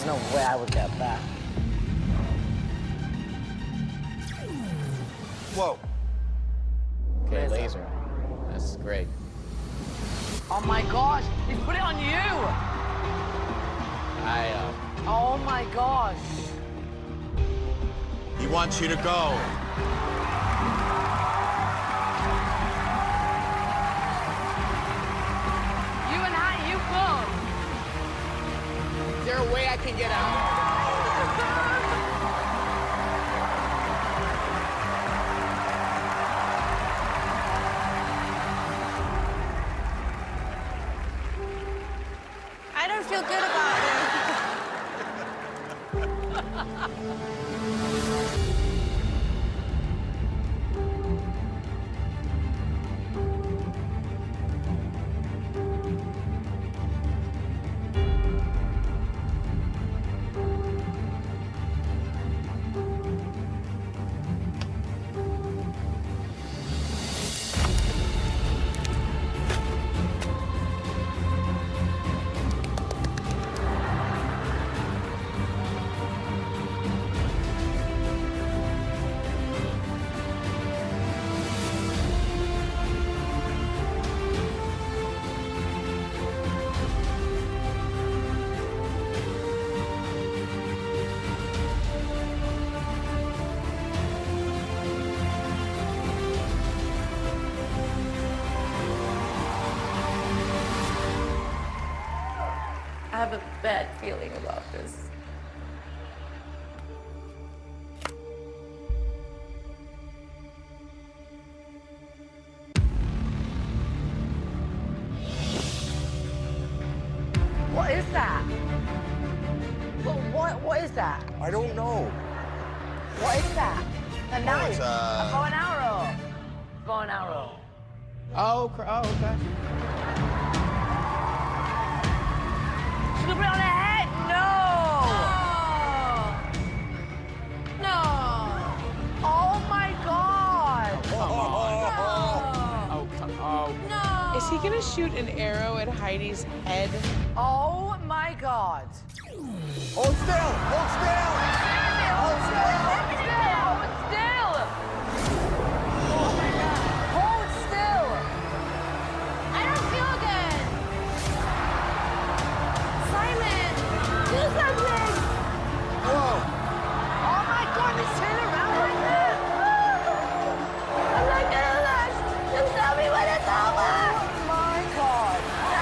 no way I would get that. Whoa. Okay, laser. That's great. Oh my gosh, he put it on you! Oh my gosh. He wants you to go. You and Heidi, you both. Is there a way I can get out? I don't feel good about it. I have a bad feeling about this. What is that? What is that? I don't know. What is that? A knife? it's, A bow and arrow. Bow and arrow. Oh, okay. Should have put it on her head. No. No. Oh my God. No. Is he gonna shoot an arrow at Heidi's head? Oh my God. Hold still! Hold still! Hold still! Hold still. Hold still. I don't feel good. Simon, do something. Whoa! Oh my God, they turn around like that. I'm not gonna last. Just tell me when it's over. Oh my God.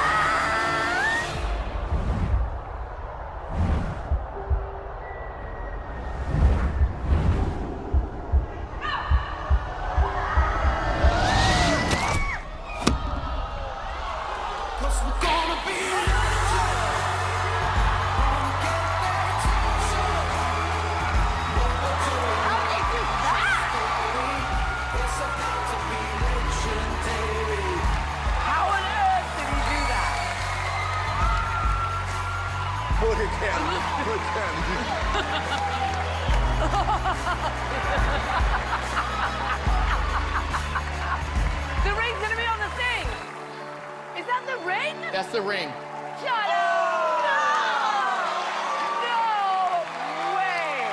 How did they do that? How on earth did he do that? Look again. Look again. The ring's gonna be on the thing. Is that the ring? That's the ring. Shut up! No! No way!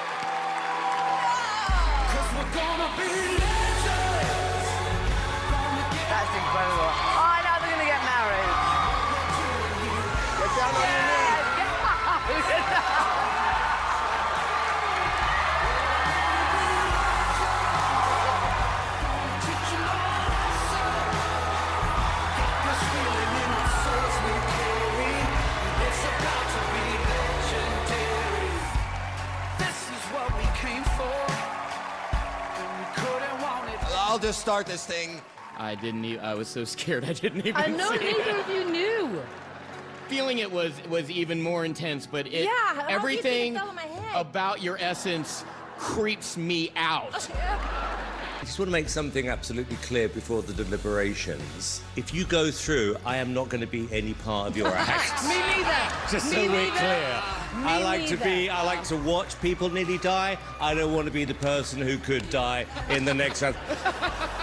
That's incredible. Oh, now they're gonna get married. Get down on your knees. I'll just start this thing. I didn't even, I was so scared I didn't even I know see it. neither of you knew. Feeling it was even more intense, but it, Yeah, how do you think it everything fell on my head? about your essence creeps me out. I just want to make something absolutely clear before the deliberations. If you go through, I am not going to be any part of your act. Me neither. Just so Me we're neither. clear. I like to neither. I like to watch people nearly die. I don't want to be the person who could die in the next round.